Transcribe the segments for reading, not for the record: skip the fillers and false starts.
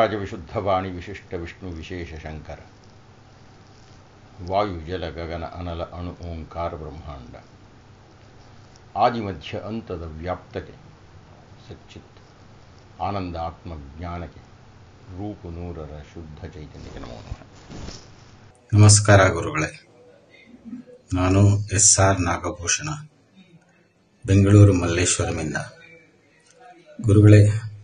ವಾದಿರಾಜ ವಿಶುದ್ಧವಾಣಿ ವಿಶಿಷ್ಟ ವಿಷ್ಣು ವಿಶೇಷ ಶಂಕರ ವಾಯು ಜಲ ಗಗನ ಅನಲ ಅಣು ಓಂಕಾರ ಬ್ರಹ್ಮಾಂಡ ಆದಿಮಧ್ಯ ಅಂತದ ವ್ಯಾಪ್ತಕ್ಕೆ ಸಚ್ಚಿತ್ ಆನಂದ ಆತ್ಮಜ್ಞಾನಕ್ಕೆ ರೂಪು ನೂರರ ಶುದ್ಧ ಚೈತನ್ಯಕ್ಕೆ ನಮೋ ನಮಃ. ನಮಸ್ಕಾರ ಗುರುಗಳೇ. ನಾನು ಎಸ್.ಆರ್. ನಾಗಭೂಷಣ, ಬೆಂಗಳೂರು ಮಲ್ಲೇಶ್ವರಮಿಂದ. ಗುರುಗಳೇ,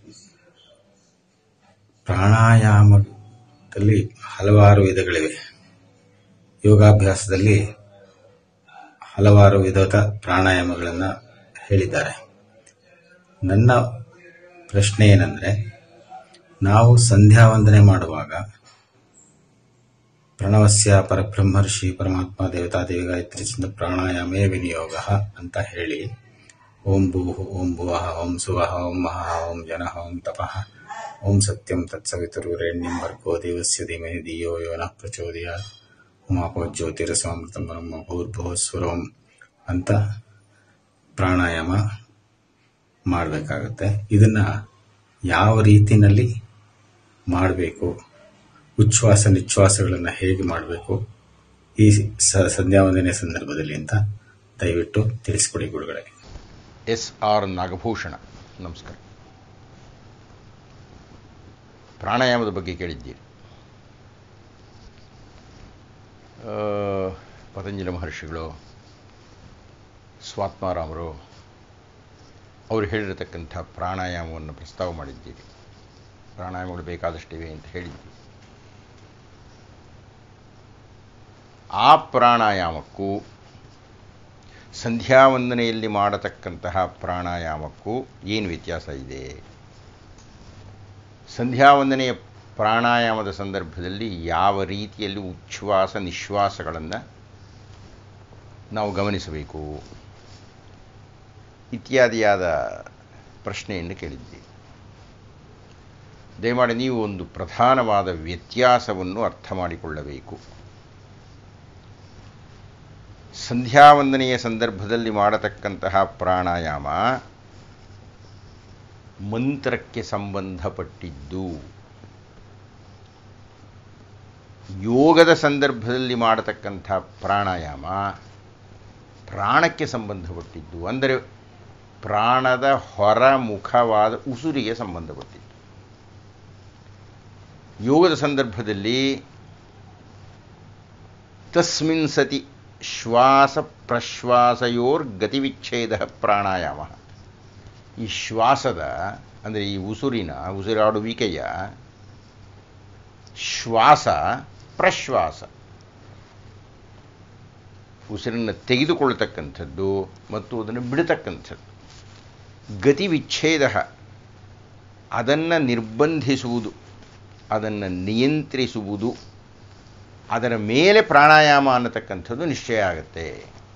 ಪ್ರಾಣಾಯಾಮದಲ್ಲಿ ಹಲವಾರು ವಿಧಗಳಿವೆ. ಯೋಗಾಭ್ಯಾಸದಲ್ಲಿ ಹಲವಾರು ವಿಧದ ಪ್ರಾಣಾಯಾಮಗಳನ್ನು ಹೇಳಿದ್ದಾರೆ. ನನ್ನ ಪ್ರಶ್ನೆ ಏನಂದರೆ, ನಾವು ಸಂಧ್ಯಾ ವಂದನೆ ಮಾಡುವಾಗ ಪ್ರಣವಸ್ಯ ಪರಬ್ರಹ್ಮರ್ಷಿ ಪರಮಾತ್ಮ ದೇವತಾ ದೇವಿ ಗಾಯತ್ರಿ ಚಿಂತ ಪ್ರಾಣಾಯಾಮೇ ವಿನಿಯೋಗ ಅಂತ ಹೇಳಿ ಓಂ ಭೂಃ ಓಂ ಭುವಃ ಓಂ ಸುವಃ ಓಂ ಮಹಃ ಓಂ ಜನಃ ಓಂ ತಪಃ ಓಂ ಸತ್ಯಂ ತತ್ಸವಿತುರ್ವರೆಣ್ಯಂ ಭರ್ಗೋ ದೇವಸ್ಯ ಧೀಮಹಿ ಧಿಯೋ ಯೋ ನಃ ಪ್ರಚೋದಯಾತ್ ಉಮಾಪೋ ಜ್ಯೋತಿರಸಮೃತಂ ಪರಮ ಭೂರ್ಭುವಸ್ವರೋಂ ಅಂತ ಪ್ರಾಣಾಯಾಮ ಮಾಡಬೇಕಾಗತ್ತೆ. ಇದನ್ನ ಯಾವ ರೀತಿನಲ್ಲಿ ಮಾಡಬೇಕು, ಉಚ್ಛ್ವಾಸ ನಿಶ್ವಾಸಗಳನ್ನು ಹೇಗೆ ಮಾಡಬೇಕು ಈ ಸಂಧ್ಯಾವಂದನೆ ಸಂದರ್ಭದಲ್ಲಿ ಅಂತ ದಯವಿಟ್ಟು ತಿಳಿಸ್ಕೊಡಿ ಗುರುಗಳೇ. ಎಸ್.ಆರ್. ನಾಗಭೂಷಣ, ನಮಸ್ಕಾರ. ಪ್ರಾಣಾಯಾಮದ ಬಗ್ಗೆ ಕೇಳಿದ್ದೀರಿ. ಪತಂಜಲಿ ಮಹರ್ಷಿಗಳು, ಸ್ವಾತ್ಮಾರಾಮರು ಅವರು ಹೇಳಿರತಕ್ಕಂಥ ಪ್ರಾಣಾಯಾಮವನ್ನು ಪ್ರಸ್ತಾವ ಮಾಡಿದ್ದೀರಿ. ಪ್ರಾಣಾಯಾಮಗಳು ಬೇಕಾದಷ್ಟಿವೆ ಅಂತ ಹೇಳಿದ್ದೀರಿ. ಆ ಪ್ರಾಣಾಯಾಮಕ್ಕೂ ಸಂಧ್ಯಾವಂದನೆಯಲ್ಲಿ ಮಾಡತಕ್ಕಂತಹ ಪ್ರಾಣಾಯಾಮಕ್ಕೂ ಏನು ವ್ಯತ್ಯಾಸ ಇದೆ? ಸಂಧ್ಯಾವಂದನೆಯ ಪ್ರಾಣಾಯಾಮದ ಸಂದರ್ಭದಲ್ಲಿ ಯಾವ ರೀತಿಯಲ್ಲಿ ಉಚ್ಛ್ವಾಸ ನಿಶ್ವಾಸಗಳನ್ನು ನಾವು ಗಮನಿಸಬೇಕು ಇತ್ಯಾದಿಯಾದ ಪ್ರಶ್ನೆಯನ್ನು ಕೇಳಿದ್ದೀವಿ. ದಯಮಾಡಿ ನೀವು ಒಂದು ಪ್ರಧಾನವಾದ ವ್ಯತ್ಯಾಸವನ್ನು ಅರ್ಥ ಮಾಡಿಕೊಳ್ಳಬೇಕು. ಸಂಧ್ಯಾವಂದನೆಯ ಸಂದರ್ಭದಲ್ಲಿ ಮಾಡತಕ್ಕಂತಹ ಪ್ರಾಣಾಯಾಮ ಮಂತ್ರಕ್ಕೆ ಸಂಬಂಧಪಟ್ಟಿದ್ದು, ಯೋಗದ ಸಂದರ್ಭದಲ್ಲಿ ಮಾಡತಕ್ಕಂಥ ಪ್ರಾಣಾಯಾಮ ಪ್ರಾಣಕ್ಕೆ ಸಂಬಂಧಪಟ್ಟಿದ್ದು, ಅಂದರೆ ಪ್ರಾಣದ ಹೊರಮುಖವಾದ ಉಸಿರಿಗೆ ಸಂಬಂಧಪಟ್ಟಿದ್ದು. ಯೋಗದ ಸಂದರ್ಭದಲ್ಲಿ ತಸ್ಮಿನ್ ಸತಿ ಶ್ವಾಸ ಪ್ರಶ್ವಾಸಯೋರ್ ಗತಿವಿಚ್ಛೇದ ಪ್ರಾಣಾಯಾಮ. ಈ ಶ್ವಾಸದ ಅಂದರೆ ಈ ಉಸಿರಾಡುವಿಕೆಯ ಶ್ವಾಸ ಪ್ರಶ್ವಾಸ, ಉಸಿರನ್ನು ತೆಗೆದುಕೊಳ್ತಕ್ಕಂಥದ್ದು ಮತ್ತು ಅದನ್ನು ಬಿಡತಕ್ಕಂಥದ್ದು. ಗತಿವಿಚ್ಛೇದ, ಅದನ್ನು ನಿರ್ಬಂಧಿಸುವುದು, ಅದನ್ನು ನಿಯಂತ್ರಿಸುವುದು, ಅದರ ಮೇಲೆ ಪ್ರಾಣಾಯಾಮ ಅನ್ನತಕ್ಕಂಥದ್ದು ನಿಶ್ಚಯ ಆಗುತ್ತೆ.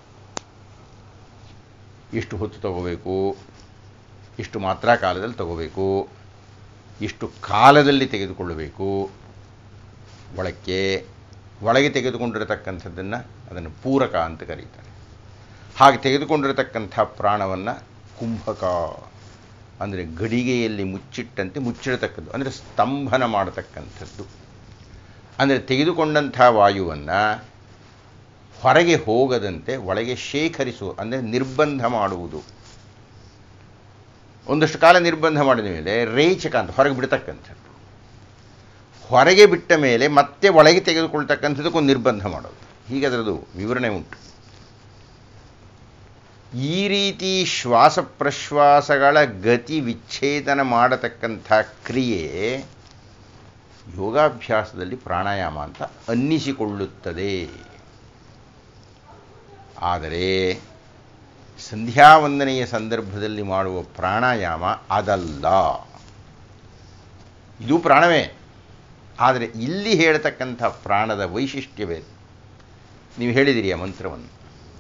ಎಷ್ಟು ಹೊತ್ತು ತಗೋಬೇಕು, ಇಷ್ಟು ಮಾತ್ರ ಕಾಲದಲ್ಲಿ ತಗೋಬೇಕು, ಇಷ್ಟು ಕಾಲದಲ್ಲಿ ತೆಗೆದುಕೊಳ್ಳಬೇಕು. ಒಳಗೆ ತೆಗೆದುಕೊಂಡಿರತಕ್ಕಂಥದ್ದನ್ನು ಅದನ್ನು ಪೂರಕ ಅಂತ ಕರೀತಾರೆ. ಹಾಗೆ ತೆಗೆದುಕೊಂಡಿರತಕ್ಕಂಥ ಪ್ರಾಣವನ್ನು ಕುಂಭಕ, ಅಂದರೆ ಗಡಿಗೆಯಲ್ಲಿ ಮುಚ್ಚಿಟ್ಟಂತೆ ಮುಚ್ಚಿಡತಕ್ಕದ್ದು, ಅಂದರೆ ಸ್ತಂಭನ ಮಾಡತಕ್ಕಂಥದ್ದು. ಅಂದರೆ ತೆಗೆದುಕೊಂಡಂಥ ವಾಯುವನ್ನು ಹೊರಗೆ ಹೋಗದಂತೆ ಒಳಗೆ ಶೇಖರಿಸುವ, ಅಂದರೆ ನಿರ್ಬಂಧ ಮಾಡುವುದು. ಒಂದಷ್ಟು ಕಾಲ ನಿರ್ಬಂಧ ಮಾಡಿದ ಮೇಲೆ ರೇಚಕ ಅಂತ ಹೊರಗೆ ಬಿಡ್ತಕ್ಕಂಥದ್ದು. ಹೊರಗೆ ಬಿಟ್ಟ ಮೇಲೆ ಮತ್ತೆ ಒಳಗೆ ತೆಗೆದುಕೊಳ್ತಕ್ಕಂಥದ್ದಕ್ಕೊಂದು ನಿರ್ಬಂಧ ಮಾಡೋದು. ಹೀಗೆ ಅದರದ್ದು ವಿವರಣೆ ಉಂಟು. ಈ ರೀತಿ ಶ್ವಾಸ ಪ್ರಶ್ವಾಸಗಳ ಗತಿ ವಿಚ್ಛೇದನ ಮಾಡತಕ್ಕಂಥ ಕ್ರಿಯೆ ಯೋಗಾಭ್ಯಾಸದಲ್ಲಿ ಪ್ರಾಣಾಯಾಮ ಅಂತ ಅನ್ನಿಸಿಕೊಳ್ಳುತ್ತದೆ. ಆದರೆ ಸಂಧ್ಯಾವಂದನೆಯ ಸಂದರ್ಭದಲ್ಲಿ ಮಾಡುವ ಪ್ರಾಣಾಯಾಮ ಅದಲ್ಲ. ಇದು ಪ್ರಾಣವೇ, ಆದರೆ ಇಲ್ಲಿ ಹೇಳ್ತಕ್ಕಂಥ ಪ್ರಾಣದ ವೈಶಿಷ್ಟ್ಯವೇ. ನೀವು ಹೇಳಿದಿರಿ ಆ ಮಂತ್ರವನ್ನು,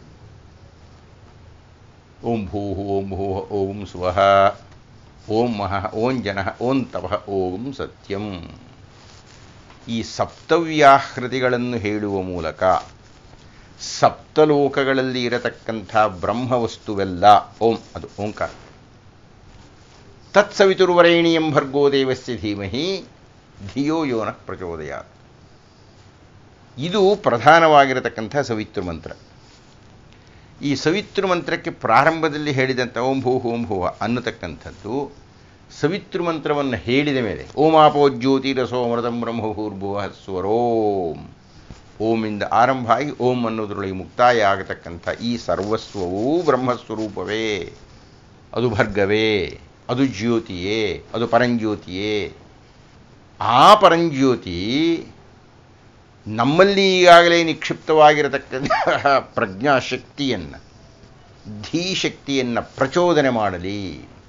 ಓಂ ಭೂಃ ಓಂ ಭೂಃ ಓಂ ಸ್ವಃ ಓಂ ಮಹಃ ಓಂ ಜನಃ ಓಂ ತಪಃ ಓಂ ಸತ್ಯಂ. ಈ ಸಪ್ತವ್ಯಾಹೃತಿಗಳನ್ನು ಹೇಳುವ ಮೂಲಕ ಸಪ್ತಲೋಕಗಳಲ್ಲಿ ಇರತಕ್ಕಂಥ ಬ್ರಹ್ಮವಸ್ತುವೆಲ್ಲ ಓಂ, ಅದು ಓಂಕಾರ. ತತ್ಸವಿತುರ್ವರೇಣಿಯಂ ಭರ್ಗೋ ದೇವಸ್ಯ ಧೀಮಹಿ ಧಿಯೋ ಯೋನಃ ಪ್ರಚೋದಯಾತ್. ಇದು ಪ್ರಧಾನವಾಗಿರತಕ್ಕಂಥ ಸವಿತೃ ಮಂತ್ರ. ಈ ಸವಿತೃ ಮಂತ್ರಕ್ಕೆ ಪ್ರಾರಂಭದಲ್ಲಿ ಹೇಳಿದಂಥ ಓಂ ಭೂಃ ಅನ್ನತಕ್ಕಂಥದ್ದು ಸವಿತೃ ಮಂತ್ರವನ್ನು ಹೇಳಿದ ಮೇಲೆ ಓಮಾಪೋ ಜ್ಯೋತಿರಸೋ ಅಮೃತಂ ಬ್ರಹ್ಮಭೂರ್ಭುವಃ ಸ್ವರೋಂ, ಓಮಿಂದ ಆರಂಭ ಆಗಿ ಓಂ ಅನ್ನೋದ್ರೊಳಗೆ ಮುಕ್ತಾಯ ಆಗತಕ್ಕಂಥ ಈ ಸರ್ವಸ್ವವೂ ಬ್ರಹ್ಮಸ್ವರೂಪವೇ, ಅದು ಭರ್ಗವೇ, ಅದು ಜ್ಯೋತಿಯೇ, ಅದು ಪರಂಜ್ಯೋತಿಯೇ. ಆ ಪರಂಜ್ಯೋತಿ ನಮ್ಮಲ್ಲಿ ಈಗಾಗಲೇ ನಿಕ್ಷಿಪ್ತವಾಗಿರತಕ್ಕಂತಹ ಪ್ರಜ್ಞಾಶಕ್ತಿಯನ್ನು, ಧೀಶಕ್ತಿಯನ್ನು ಪ್ರಚೋದನೆ ಮಾಡಲಿ.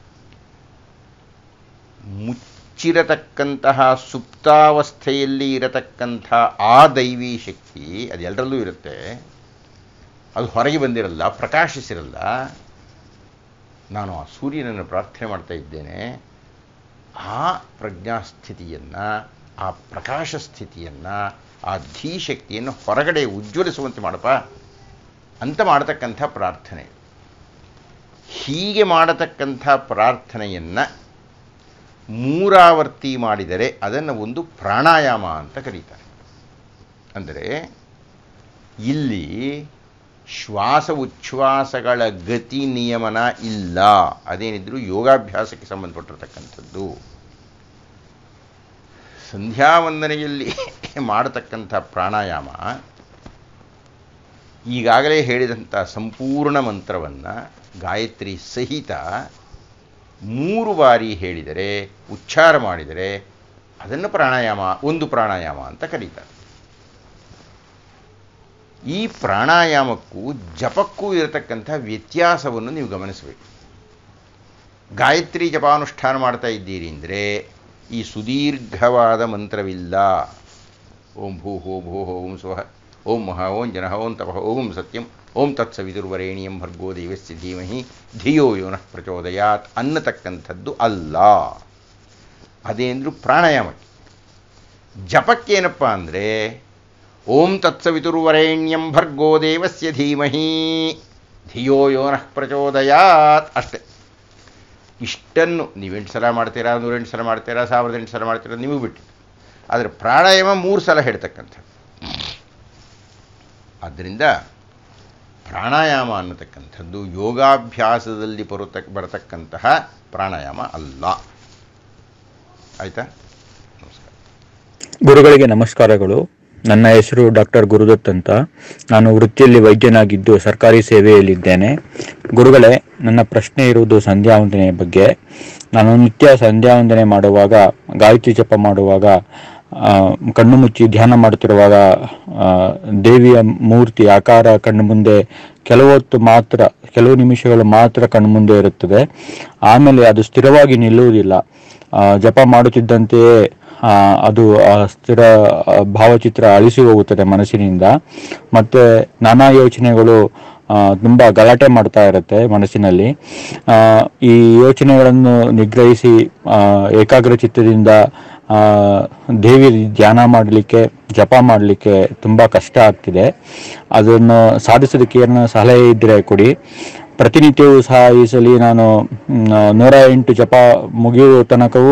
ಮುಚ್ಚಿರತಕ್ಕಂತಹ ಸುಪ್ತಾವಸ್ಥೆಯಲ್ಲಿ ಇರತಕ್ಕಂಥ ಆ ದೈವೀ ಶಕ್ತಿ ಅದೆಲ್ಲರಲ್ಲೂ ಇರುತ್ತೆ, ಅದು ಹೊರಗೆ ಬಂದಿರಲ್ಲ, ಪ್ರಕಾಶಿಸಿರಲ್ಲ. ನಾನು ಆ ಸೂರ್ಯನನ್ನು ಪ್ರಾರ್ಥನೆ ಮಾಡ್ತಾ ಇದ್ದೇನೆ, ಆ ಪ್ರಜ್ಞಾಸ್ಥಿತಿಯನ್ನು, ಆ ಪ್ರಕಾಶ ಸ್ಥಿತಿಯನ್ನು, ಆ ಧೀಶಕ್ತಿಯನ್ನು ಹೊರಗಡೆ ಉಜ್ವಲಿಸುವಂತೆ ಮಾಡಪ್ಪ ಅಂತ ಮಾಡತಕ್ಕಂಥ ಪ್ರಾರ್ಥನೆ. ಹೀಗೆ ಮಾಡತಕ್ಕಂಥ ಪ್ರಾರ್ಥನೆಯನ್ನು ಮೂರಾವರ್ತಿ ಮಾಡಿದರೆ ಅದನ್ನು ಒಂದು ಪ್ರಾಣಾಯಾಮ ಅಂತ ಕರೀತಾರೆ. ಅಂದರೆ ಇಲ್ಲಿ ಶ್ವಾಸ ಉಚ್ಛ್ವಾಸಗಳ ಗತಿ ನಿಯಮನ ಇಲ್ಲ, ಅದೇನಿದ್ರೂ ಯೋಗಾಭ್ಯಾಸಕ್ಕೆ ಸಂಬಂಧಪಟ್ಟಿರತಕ್ಕಂಥದ್ದು. ಸಂಧ್ಯಾವಂದನೆಯಲ್ಲಿ ಮಾಡತಕ್ಕಂಥ ಪ್ರಾಣಾಯಾಮ ಈಗಾಗಲೇ ಹೇಳಿದಂಥ ಸಂಪೂರ್ಣ ಮಂತ್ರವನ್ನು ಗಾಯತ್ರಿ ಸಹಿತ 3 ಬಾರಿ ಹೇಳಿದರೆ, ಉಚ್ಚಾರ ಮಾಡಿದರೆ ಅದನ್ನು ಪ್ರಾಣಾಯಾಮ, ಒಂದು ಪ್ರಾಣಾಯಾಮ ಅಂತ ಕರೀತಾರೆ. ಈ ಪ್ರಾಣಾಯಾಮಕ್ಕೂ ಜಪಕ್ಕೂ ಇರತಕ್ಕಂಥ ವ್ಯತ್ಯಾಸವನ್ನು ನೀವು ಗಮನಿಸಬೇಕು. ಗಾಯತ್ರಿ ಜಪಾನುಷ್ಠಾನ ಮಾಡ್ತಾ ಇದ್ದೀರಿ ಅಂದರೆ ಈ ಸುದೀರ್ಘವಾದ ಮಂತ್ರವಿಲ್ಲ. ಓಂ ಭೂಃ ಓಂ ಸ್ವಃ ಓಂ ಮಹಾ ಓಂ ಜನಃ ಓಂ ತಪಃ ಓಂ ಸತ್ಯಂ ಓಂ ತತ್ಸವಿತುರ್ವರೇಣ್ಯಂ ಭರ್ಗೋ ದೇವಸ್ಯ ಧೀಮಹಿ ಧಿಯೋ ಯೋನಃ ಪ್ರಚೋದಯಾತ್ ಅನ್ನತಕ್ಕಂಥದ್ದು ಅಲ್ಲ. ಅದೇಂದ್ರೂ ಪ್ರಾಣಾಯಾಮಕ್ಕೆ. ಜಪಕ್ಕೇನಪ್ಪ ಅಂದರೆ ಓಂ ತತ್ಸವಿತುರ್ವರೇಣ್ಯಂ ಭರ್ಗೋ ದೇವಸ್ಯ ಧೀಮಹಿ ಧಿಯೋ ಯೋನಃ ಪ್ರಚೋದಯಾತ್ ಅಷ್ಟೇ. ಇಷ್ಟನ್ನು ನೀವು 8 ಸಲ ಮಾಡ್ತೀರಾ, 108 ಸಲ ಮಾಡ್ತೀರಾ, 1008 ಸಲ ಮಾಡ್ತೀರಾ, ನಿಮಗೆ ಬಿಟ್ಟು. ಆದರೆ ಪ್ರಾಣಾಯಾಮ 3 ಸಲ ಹೇಳ್ತಕ್ಕಂಥದ್ದು. ಆದ್ದರಿಂದ ಪ್ರಾಣಾಯಾಮ ಅನ್ನತಕ್ಕಂಥದ್ದು ಯೋಗಾಭ್ಯಾಸದಲ್ಲಿ ಬರತಕ್ಕಂತಹ ಪ್ರಾಣಾಯಾಮ ಅಲ್ಲ. ಆಯಿತಾ? ನಮಸ್ಕಾರ. ಗುರುಗಳಿಗೆ ನಮಸ್ಕಾರಗಳು. ನನ್ನ ಹೆಸರು ಡಾಕ್ಟರ್ ಗುರುದತ್ ಅಂತ. ನಾನು ವೃತ್ತಿಯಲ್ಲಿ ವೈದ್ಯನಾಗಿದ್ದು ಸರ್ಕಾರಿ ಸೇವೆಯಲ್ಲಿದ್ದೇನೆ. ಗುರುಗಳೇ, ನನ್ನ ಪ್ರಶ್ನೆ ಇರುವುದು ಸಂಧ್ಯಾವಂದನೆಯ ಬಗ್ಗೆ. ನಾನು ನಿತ್ಯ ಸಂಧ್ಯಾವಂದನೆ ಮಾಡುವಾಗ, ಗಾಯತ್ರಿ ಜಪ ಮಾಡುವಾಗ, ಕಣ್ಣು ಮುಚ್ಚಿ ಧ್ಯಾನ ಮಾಡುತ್ತಿರುವಾಗ ದೇವಿಯ ಮೂರ್ತಿ ಆಕಾರ ಕಣ್ಣು ಮುಂದೆ ಕೆಲವು ನಿಮಿಷಗಳು ಮಾತ್ರ ಕಣ್ಣು ಮುಂದೆ ಇರುತ್ತದೆ. ಆಮೇಲೆ ಅದು ಸ್ಥಿರವಾಗಿ ನಿಲ್ಲುವುದಿಲ್ಲ. ಜಪ ಮಾಡುತ್ತಿದ್ದಂತೆಯೇ ಅದು ಸ್ಥಿರ ಭಾವಚಿತ್ರ ಅಳಿಸಿ ಹೋಗುತ್ತದೆ ಮನಸ್ಸಿನಿಂದ. ಮತ್ತೆ ನಾನಾ ಯೋಚನೆಗಳು ತುಂಬ ಗಲಾಟೆ ಮಾಡ್ತಾ ಇರುತ್ತೆ ಮನಸ್ಸಿನಲ್ಲಿ. ಈ ಯೋಚನೆಗಳನ್ನು ನಿಗ್ರಹಿಸಿ ಏಕಾಗ್ರ ಚಿತ್ತದಿಂದ ದೇವಿ ಧ್ಯಾನ ಮಾಡಲಿಕ್ಕೆ, ಜಪ ಮಾಡಲಿಕ್ಕೆ ತುಂಬ ಕಷ್ಟ ಆಗ್ತಿದೆ. ಅದನ್ನು ಸಾಧಿಸೋದಕ್ಕೆ ಏನೋ ಸಲಹೆ ಇದ್ದರೆ ಕೊಡಿ. ಪ್ರತಿನಿತ್ಯವೂ ಸಹ ಈ ಸಲ ನಾನು 108 ಜಪ ಮುಗಿಯುವ ತನಕವೂ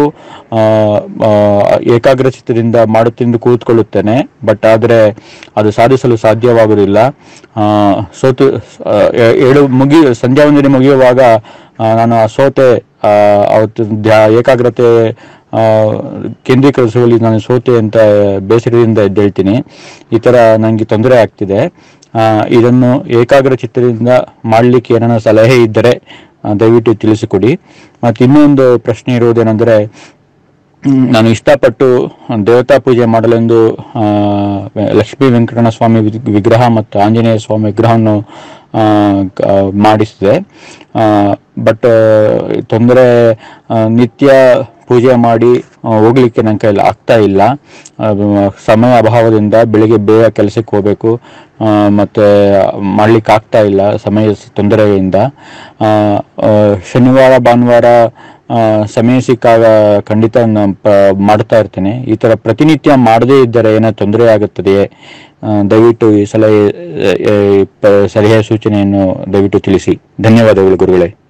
ಏಕಾಗ್ರ ಚಿತ್ತದಿಂದ ಮಾಡುತ್ತೆಂದು ಕೂತ್ಕೊಳ್ಳುತ್ತೇನೆ. ಬಟ್ ಆದರೆ ಅದು ಸಾಧಿಸಲು ಸಾಧ್ಯವಾಗುವುದಿಲ್ಲ. ಸಂಧ್ಯಾವಂದನೆ ಮುಗಿಯುವಾಗ ನಾನು ಸೋತೆ, ಅವತ್ತು ಏಕಾಗ್ರತೆ ಕೇಂದ್ರೀಕರಿಸುವಲ್ಲಿ ನಾನು ಸೋತೆ ಅಂತ ಬೇಸರದಿಂದ ಎದ್ದೇಳ್ತೀನಿ. ಈ ಥರ ನನಗೆ ತೊಂದರೆ ಆಗ್ತಿದೆ. ಇದನ್ನು ಏಕಾಗ್ರ ಚಿತ್ತದಿಂದ ಮಾಡಲಿಕ್ಕೆ ಏನಾರ ಸಲಹೆ ಇದ್ದರೆ ದಯವಿಟ್ಟು ತಿಳಿಸಿಕೊಡಿ. ಮತ್ತು ಇನ್ನೊಂದು ಪ್ರಶ್ನೆ ಇರುವುದೇನೆಂದರೆ, ನಾನು ಇಷ್ಟಪಟ್ಟು ದೇವತಾ ಪೂಜೆ ಮಾಡಲೆಂದು ಲಕ್ಷ್ಮೀ ವೆಂಕಟರಮಣ ಸ್ವಾಮಿ ವಿಗ್ರಹ ಮತ್ತು ಆಂಜನೇಯ ಸ್ವಾಮಿ ವಿಗ್ರಹವನ್ನು ಮಾಡಿಸಿದೆ. ಬಟ್ ತೊಂದರೆ, ನಿತ್ಯ ಪೂಜೆ ಮಾಡಿ ಹೋಗ್ಲಿಕ್ಕೆ ನನ್ನ ಕೈಯಲ್ಲಿ ಆಗ್ತಾ ಇಲ್ಲ. ಸಮಯ ಅಭಾವದಿಂದ ಬೆಳಿಗ್ಗೆ ಬೇಗ ಕೆಲಸಕ್ಕೆ ಹೋಗಬೇಕು, ಮತ್ತು ಮಾಡ್ಲಿಕ್ಕೆ ಆಗ್ತಾ ಇಲ್ಲ ಸಮಯ ತೊಂದರೆಯಿಂದ. ಶನಿವಾರ ಭಾನುವಾರ ಸಮಯ ಸಿಕ್ಕಾಗ ಖಂಡಿತ ಮಾಡ್ತಾ ಇರ್ತೇನೆ. ಈ ಥರ ಪ್ರತಿನಿತ್ಯ ಮಾಡದೇ ಇದ್ದರೆ ಏನೋ ತೊಂದರೆ ಆಗುತ್ತದೆಯೇ? ದಯವಿಟ್ಟು ಈ ಸಲಹೆ ಸಲಹೆ ಸೂಚನೆಯನ್ನು ದಯವಿಟ್ಟು ತಿಳಿಸಿ. ಧನ್ಯವಾದಗಳು ಗುರುಗಳೇ.